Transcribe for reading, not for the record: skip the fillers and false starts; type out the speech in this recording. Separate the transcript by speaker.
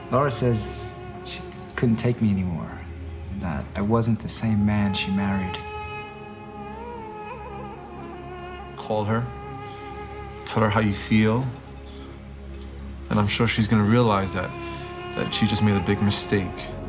Speaker 1: Laura says she couldn't take me anymore, that I wasn't the same man she married.
Speaker 2: Call her, tell her how you feel, and I'm sure she's gonna realize that she just made a big mistake.